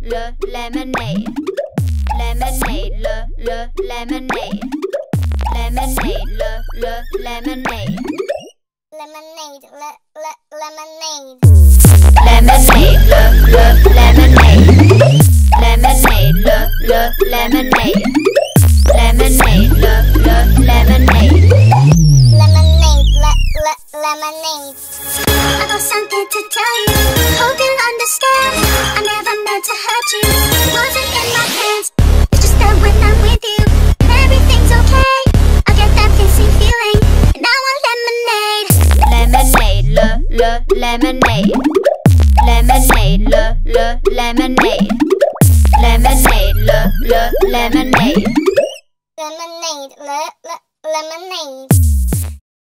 lemonade. Lemonade, lemonade. Lemonade, lemonade. Lemonade, lemonade. Lemonade, lemonade. Lemonade, lemonade. Lemonade, lemonade. Lemonade. I got something to tell you. Hope you'll understand. I never meant to hurt you. Wasn't in my plans. It's just that when I'm with you, everything's okay. I get that kissing feeling, and I want lemonade. Lemonade, lemonade. Lemonade, lemonade. Lemonade, lemonade. Lemonade, lemonade.